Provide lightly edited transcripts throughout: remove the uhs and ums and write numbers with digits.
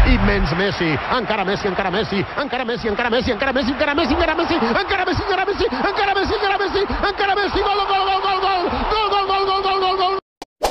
immens Messi, encara Messi, encara Messi, encara Messi, encara Messi, encara Messi, encara Messi, encara Messi, encara Messi, encara Messi, encara Messi, encara Messi, encara Messi, gol, gol, gol, gol, gol, gol, gol, gol, gol, gol, gol, gol.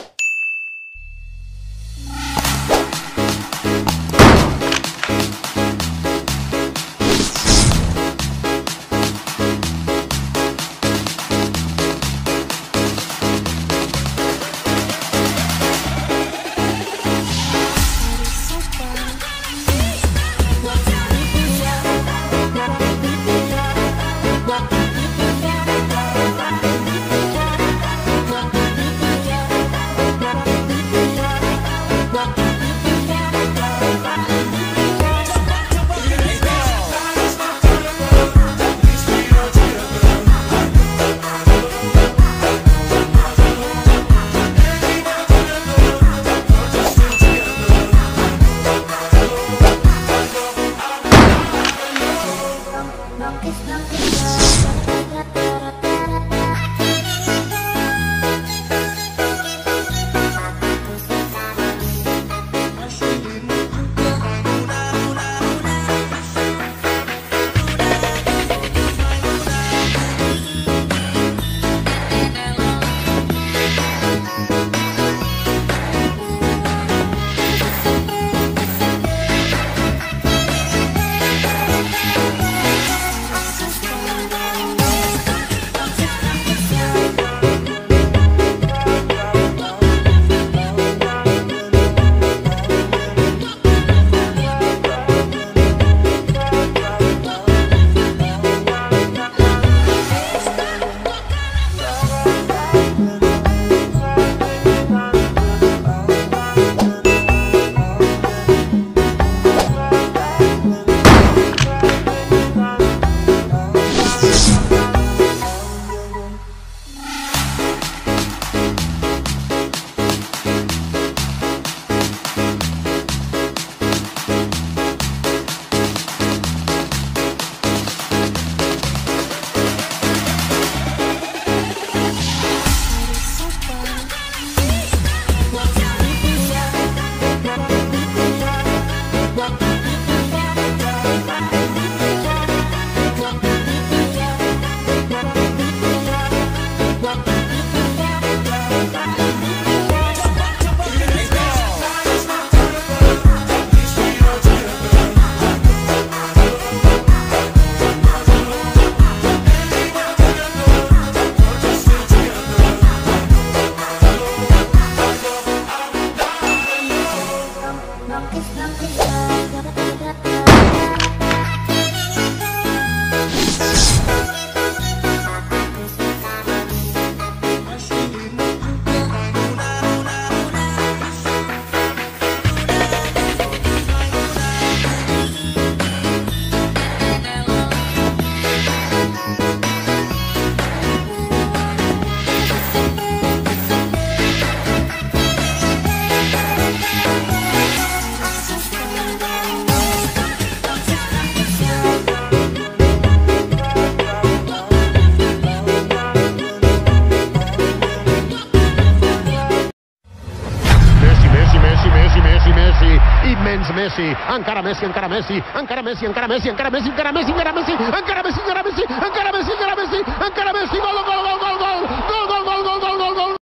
immens Messi, encara Messi, encara Messi, encara Messi, encara Messi, encara Messi, encara Messi, encara Messi, encara Messi, encara Messi, encara Messi, encara Messi, encara Messi, gol, gol, gol, gol, gol, gol, gol, gol, gol, gol, gol, gol.